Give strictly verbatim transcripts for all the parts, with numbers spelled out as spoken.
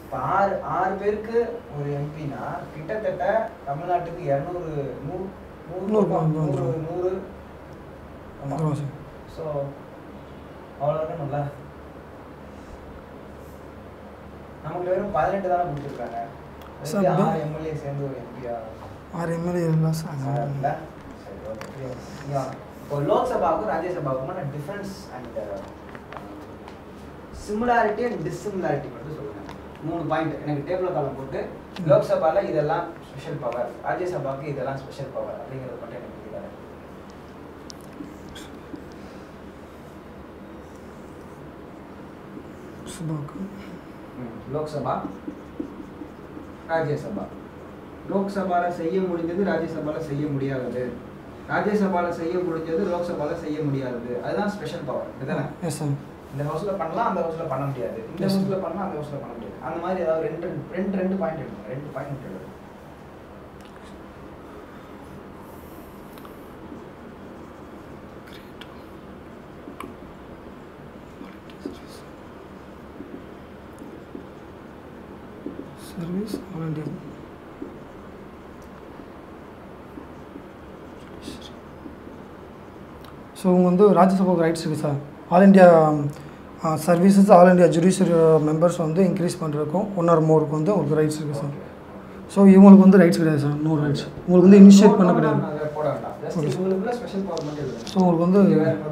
இப்போ ஆறு ஆறு பேருக்கு ஒரு எம்பினா கிட்டத்தட்ட தமிழ்நாட்டுக்கு இரநூறு நூறு நூறு நூறு நூறு ஆமாம். ஸோ அவ்வளோ இருக்கணும்ல. நமக்கு வெறும் பதினெட்டு தானே கொடுத்துருக்காங்க. ஆறு எம்எல்ஏ சேர்ந்து ஒரு எம்பியா ஆறு எம்எல்ஏ இல்லை சார் இல்லை. சரி ஓகே. இப்போ லோக்சபாவுக்கும் ராஜ்யசபாவுக்குமான difference and similarity and dissimilarity மட்டும் சொல்லுங்கள். மூணு பாயிண்ட் எனக்கு டேபிள் காலம் போட்டு லோக்சபாவில் இதெல்லாம் ஸ்பெஷல் பவர், ராஜ்யசபாவுக்கு இதெல்லாம் ஸ்பெஷல் பவர் அப்படிங்கிறது மட்டும் எனக்கு தெரியாது. லோக்சபா ராஜ்யசபா. லோக்சபாவில் செய்ய முடிஞ்சது ராஜ்யசபாவில் செய்ய முடியாதது, ராஜ்யசபாவில் செய்ய முடிஞ்சது லோக்சபாவில் செய்ய முடியாதது. அதுதான் ஸ்பெஷல் பவர். இதுதானே? Yes sir. இந்த ஹவுஸில் பண்ணலாம், அந்த ஹவுஸில் பண்ண முடியாது, இந்த ஹவுஸில் பண்ணலாம், அந்த ஹவுஸில் பண்ண முடியாது. அந்த மாதிரி ஏதாவது ரெண்டு ரெண்டு ரெண்டு பாயிண்ட் எடுக்கணும். ரெண்டு பாயிண்ட் எடுக்கணும். Service all India. ஸோ இவங்க வந்து ராஜ்யசபாவுக்கு ரைட்ஸ் இருக்குது sir. All India services, all India judiciary members வந்து இன்க்ரீஸ் பண்ணுறதுக்கும் ஒன் ஆர் மோருக்கு வந்து உங்களுக்கு ரைட்ஸ் இருக்குது சார். ஸோ இவங்களுக்கு வந்து ரைட்ஸ் கிடையாது சார். No rights. உங்களுக்கு வந்து இனிஷியேட் பண்ண கிடையாது. ஸோ உங்களுக்கு வந்து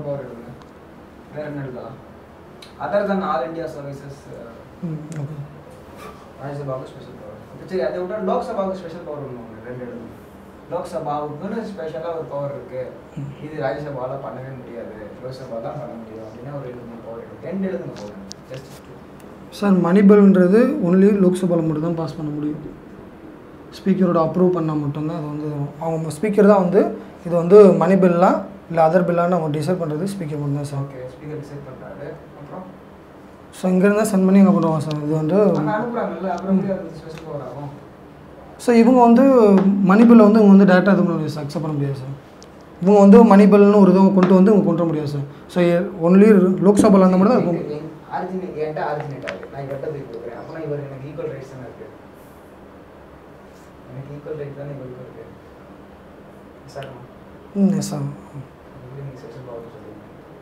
other than all India services okay. ராஜ்யசபாவுக்கு ஸ்பெஷல் பவர். சரி, அதை விட லோக்சபாவுக்கு ஸ்பெஷல் பவர் ஒன்று ரெண்டு எழுதணும். லோக்சபாவுக்குன்னு ஸ்பெஷலாக ஒரு பவர் இருக்குது, இது ராஜ்யசபாவில் பண்ணவே முடியாது, லோக்சபா தான் பண்ண முடியும் அப்படின்னா ஒரு ரெண்டு மூணு பவர் இருக்குது. ரெண்டு எழுதுங்க போகிறேன். ஜஸ்ட் சார் மணிபில்ன்றது ஒன்லி லோக்சபாவில் மட்டும் தான் பாஸ் பண்ண முடியும். ஸ்பீக்கரோட அப்ரூவ் பண்ணால் மட்டும்தான் அது வந்து அவங்க ஸ்பீக்கர் தான் வந்து இது வந்து மணி பில்லா இல்லை அதர் பில்லான்னு அவங்க டிசைட் பண்ணுறது ஸ்பீக்கர் மட்டும் தான் சார். ஓகே, ஸ்பீக்கர் டிசைட் பண்ணுறாரு. அப்புறம் ஸோ இங்கேருந்து சென்ட் பண்ணி எங்கே பண்ணுவாங்க சார். இது வந்து அனுப்புகிறாங்கல்ல, அப்புறம் ஸ்பெஷல் பவர் ஆகும். ஸோ இவங்க வந்து மணி பில்லை வந்து இவங்க வந்து டேரெக்டாக இது பண்ண முடியாது சார், அக்செப்ட் பண்ண முடியாது சார். இவங்க வந்து மணி பில்னு ஒரு இதுவும் கொண்டு வந்து இவங்க கொண்டு வர முடியாது சார். ஸோ ஒன்லி லோக்சபாவில் அந்த மாதிரி தான் இருக்கும். ஆரிஜினேட் என்கிட்ட ஆரிஜினேட் ஆகுது, நான் இவர்கிட்ட போய் கொடுக்குறேன். அப்புறம் இவர் எனக்கு ஈக்குவல் ரைட்ஸ் தானே இருக்குது, எனக்கு ஈக்குவல் ரைட் தானே இவருக்கு இருக்குது சார். Hmm yes sir. நீங்கள் ஸ்பெஷல் பவர் சொல்லுங்கள்.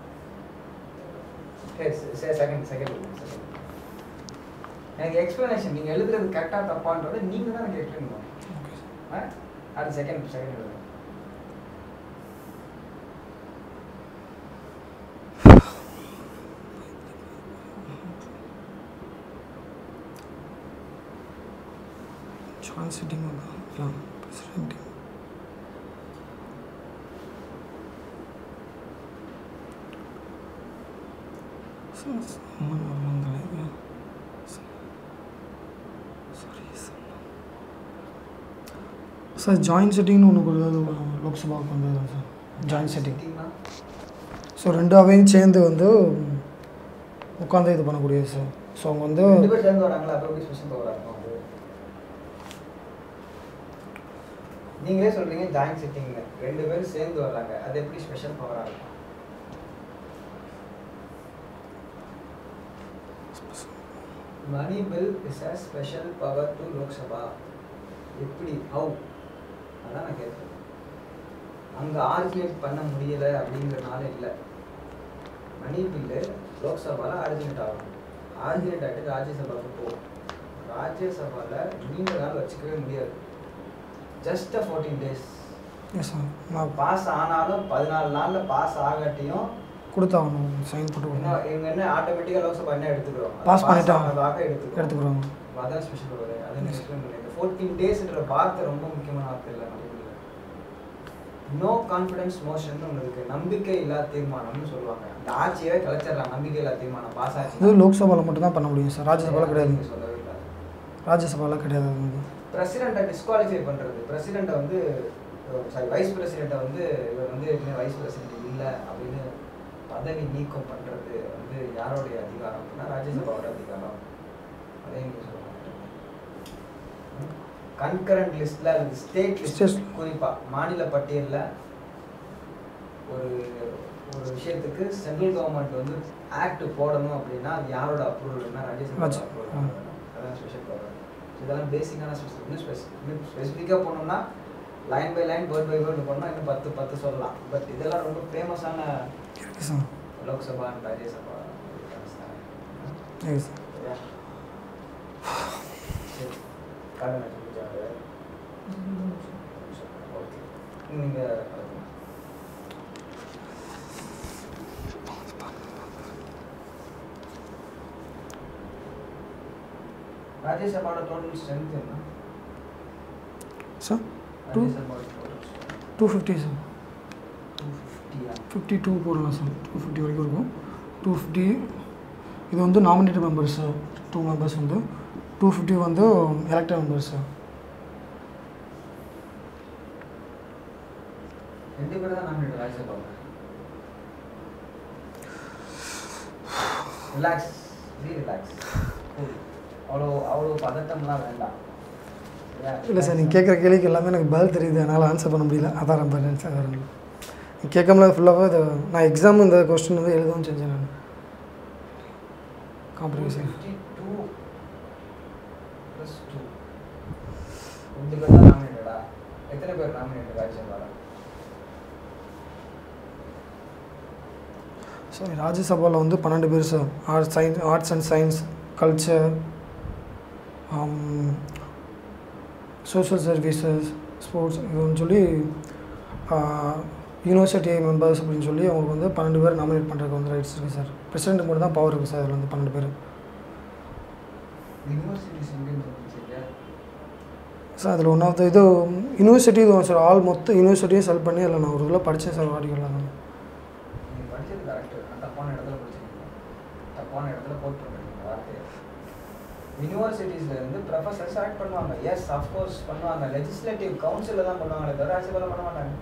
சரி, செகண்ட் செகண்ட் செகண்ட் எனக்கு எக்ஸ்ப்ளனேஷன் நீங்கள் எழுதுறது கரெக்டாக தப்பான்றதை நீங்கள் தான் எனக்கு எக்ஸ்பிளைன் பண்ணுவோம். அது செகண்ட் செகண்ட் எழுதுங்க. Joint sitting president sir. Joint செட்டிங்னு ஒன்று கொடுத்தது லோக்சபாவுக்கு வந்தது சார். Join setting. ஸோ ரெண்டு அவையும் சேர்ந்து வந்து உட்காந்து இது பண்ணக்கூடியது சார். ஸோ அவங்க வந்து ரெண்டு பேர் சேர்ந்து வராங்களா, அப்போ எப்படி ஸ்பெஷல் பவர் இருக்கும்? அது நீங்களே சொல்கிறீங்க ஜாயின் செட்டிங்னு, ரெண்டு பேரும் சேர்ந்து வர்றாங்க, அது எப்படி ஸ்பெஷல் பவராக இருக்கும்? Money bill is a special power to Lok Sabha. எப்படி ஹவு அதான் நான் கேட்குறேன். அங்கே ஆர்ஜினேட் பண்ண முடியலை அப்படிங்கிறனால இல்லை. மணி பில்லு லோக்சபாவில் ஆர்ஜினேட் ஆகும், ஆர்ஜினேட் ஆகிட்டு ராஜ்யசபாவுக்கு போகும். ராஜ்யசபாவில் நீண்ட நாள் வச்சுக்கவே முடியாது, ஜஸ்ட் ஃபோர்டீன் டேஸ் பாஸ் ஆனாலும் பதினாலு நாளில் பாஸ் ஆகாட்டியும் கொடுத்தாகணும், சைன் போட்டு இவங்க என்ன ஆட்டோமேட்டிக்காக லோக்சபா என்ன எடுத்துக்கிறோம், பாஸ் பண்ணிட்டாங்க எடுத்துக்கிறோம் எடுத்துக்கிறோம் அதான் ஸ்பெஷல் பவர். அதை எக்ஸ்பிளைன் பண்ணுறேன். ஃபோர்டீன் டேஸ்ன்ற வார்த்தை ரொம்ப முக்கியமான வார்த்தை இல்லை. நோ கான்ஃபிடன்ஸ் மோஷன் ஒன்று இருக்குது, நம்பிக்கை இல்லா தீர்மானம்னு சொல்லுவாங்க. அந்த ஆட்சியவே கலைச்சிடலாம், நம்பிக்கை இல்லா தீர்மானம் பாஸ் ஆச்சு. இது லோக்சபாவில் மட்டும் தான் பண்ண முடியும் சார், ராஜ்யசபாவில் கிடையாது. சொல்லவே இல்லை, ராஜ்யசபாவில் கிடையாது. பிரசிடெண்ட்டை டிஸ்குவாலிஃபை பண்ணுறது, பிரசிடெண்ட்டை வந்து சாரி வைஸ் பிரசிடெண்ட்டை வந்து இவர் வந்து வைஸ் பிரசிடெண்ட் இல்லை அப்படின்னு பதவி நீக்கம் பண்ணுறது வந்து யாரோடைய அதிகாரம் அப்படின்னா ராஜ்யசபாவோட அதிகாரம். அதே இங்கே சொல்லுவாங்க. கன்கரண்ட் லிஸ்ட்டில் அல்லது ஸ்டேட் லிஸ்ட், குறிப்பாக மாநில பட்டியலில் ஒரு ஒரு விஷயத்துக்கு சென்ட்ரல் கவர்மெண்ட் வந்து ஆக்ட் போடணும் அப்படின்னா அது யாரோட அப்ரூவல்னா ராஜ்யசபா அப்ரூவல். தான் ஸ்பெஷல் பவர். இதெல்லாம் பேசிக்கான ஸ்பெஷல். இன்னும் ஸ்பெஸ் இன்னும் ஸ்பெசிஃபிக்காக போனோம்னா line by line word by word போனால் இன்னும் பத்து பத்து சொல்லலாம். பட் இதெல்லாம் ரொம்ப ஃபேமஸான Lok Sabha and Rajya Sabha. Yes. Yeah. Card match முடிஞ்சாங்க. ஓகே. நீங்கள் ராஜ்யசபாவோட டோட்டல் ஸ்ட்ரென்த் என்ன சார்? ராஜ்யசபாவோட total two fifty sir. Two ஃபிஃப்டியா? ஃபிஃப்டி டூ போடலாம் சார். டூ ஃபிஃப்டி வரைக்கும் இருக்கும். டூ ஃபிஃப்டி இது வந்து nominated members sir. Two members வந்து டூ ஃபிஃப்டி வந்து எலெக்டட் மெம்பர்ஸ் சார். ரெண்டு பேர் தான் nominate Rajya Sabha. Relax, be relax. அவ்வளோ அவ்வளோ பதட்டம்லாம் வேண்டாம். இல்லை சார், நீங்கள் கேட்குற கேள்விக்கு எல்லாமே எனக்கு பதில் தெரியுது, என்னால் ஆன்சர் பண்ண முடியல. அதான் ரொம்ப சார் வரணும். நீங்கள் கேட்காமல ஃபுல்லாகவே இது நான் எக்ஸாம் இந்த கொஸ்டின் வந்து எழுதவும் செஞ்சேன் நான். காம்ப்ரிஹென்ஷன் டூ ப்ளஸ் டூ ரெண்டு பேர் தான் நாமினேட்டடா? எத்தனை பேர் நாமினேட் ராஜ்யசபாவில்? சார் ராஜ்யசபாவில் வந்து பன்னெண்டு பேர் sir. Arts science arts and science, culture, social services, sports இதுன்னு சொல்லி யூனிவர்சிட்டி மெம்பர்ஸ் அப்படின்னு சொல்லி அவங்களுக்கு வந்து பன்னெண்டு பேர் நாமினேட் பண்ணுறதுக்கு வந்து ரைட்ஸ் இருக்குது சார். பிரசிடென்ட் மட்டும் தான் பவர் இருக்குது சார். அதில் வந்து பன்னெண்டு பேர் சார். அதில் ஒன் ஆஃப் த இது யூனிவர்சிட்டி இதுவும் சார். ஆல் மொத்த யூனிவர்சிட்டியும் செல் பண்ணி அதில் நான் ஒரு இதில் படித்தேன் சார். வாடிக்கலாம் தான் படித்தது கரெக்டு. தப்பான இடத்துல படிச்சிருக்கீங்க. தப்பான இடத்துல கோட் பண்ணுறீங்க வார்த்தையை. யூனிவர்சிட்டிஸில் இருந்து ப்ரொஃபஸர் செலக்ட் பண்ணுவாங்க. எஸ் அஃப்கோர்ஸ் பண்ணுவாங்க. லெஜிஸ்லேட்டிவ் கவுன்சிலில் தான் பண்ணுவாங்களே தவிர ராஜ்யசபாவில் பண்ண மாட்டாங்க.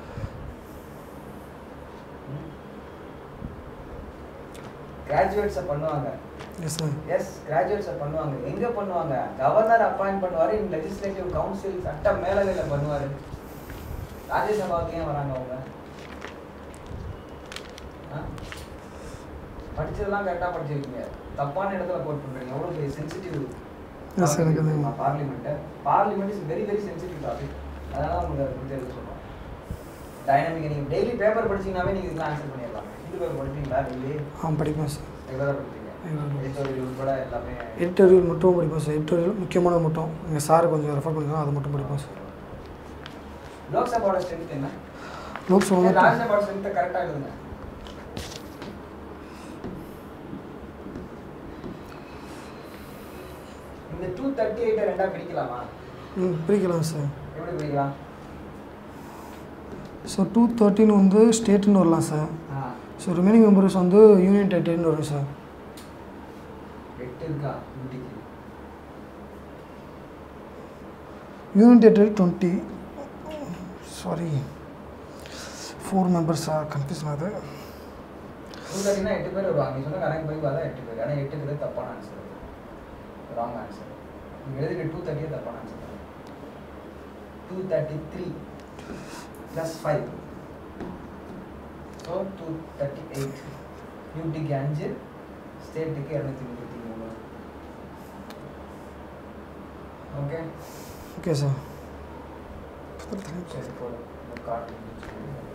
கிராஜுவேட்ஸை பண்ணுவாங்க. Yes sir. எஸ் கிராஜுவேட்ஸை பண்ணுவாங்க. எங்கே பண்ணுவாங்க? கவர்னர் அப்பாயிண்ட் பண்ணுவார். இன் லெஜிஸ்லேட்டிவ் கவுன்சில் சட்ட மேலவையில் பண்ணுவார். ராஜ்யசபாவுக்கு ஏன் வராங்க அவங்க? படிச்சதெல்லாம் கரெக்டாக படிச்சிருக்கீங்க. தப்பான இடத்துல கோட் பண்ணுறீங்க. எவ்வளோ பெரிய சென்சிட்டிவ் பார்லிமெண்ட்டு. Parliament is very very sensitive topic. அதனால தான் உங்களுக்கு அதை தெரிஞ்சு சொல்லுவோம். டைனமிக் நீங்கள் டெய்லி பேப்பர் படிச்சிங்கனாவே நீங்கள் இதெல்லாம் ஆன்சர் பண்ணிடலாம். இது பேப்பர் படிப்பீங்களா டெய்லி? ஆ படிப்பேன் சார். ரெகுலராக படிப்பீங்க? எடிட்டோரியல் உட்பட எல்லாமே? எடிட்டோரியல் மட்டும் படிப்பேன் சார். எடிட்டோரியல் முக்கியமானது மட்டும் எங்கள் சார் கொஞ்சம் ரெஃபர் பண்ணிக்கலாம், அது மட்டும் படிப்பேன் சார். லோக்சபாவோட ஸ்ட்ரென்த் என்ன? லோக்சபா ராஜ்யசபாவோட ஸ்ட்ரென்த்தை கரெக்டாக எழுதுங்க. இந்த டூ தேர்ட்டி எயிட்டை ரெண்டாக பிரிக்கலாமா? ம் பிரிக்கலாம் சார். எப்படி பிரிக்கலாம்? ஸோ டூ தேர்ட்டின் வந்து ஸ்டேட்டுன்னு வரலாம் சார். ஸோ ரிமைனிங் மெம்பர்ஸ் வந்து யூனியன் டெரிட்டரின்னு வரும் சார். எட்டு இருக்கா யூடிக்கு? Union territory twenty sorry four members sir. Confusion ஆகுது. டூ தேர்ட்டினா எட்டு பேர் வருவாங்க. நீ சொன்ன கணக்கு போய் பார்த்தா எட்டு பேர். ஆனால் எட்டுக்கு தப்பான ஆன்சர். Wrong answer. நீங்கள் எழுதுகிற டூ தேர்ட்டியே தப்பான answer. Two thirty three plus five so two thirty eight. யூடிக்கு அஞ்சு, ஸ்டேட்டுக்கு இரநூத்தி முப்பத்தி மூணு. Okay okay sir. சரி போதும். காட்டு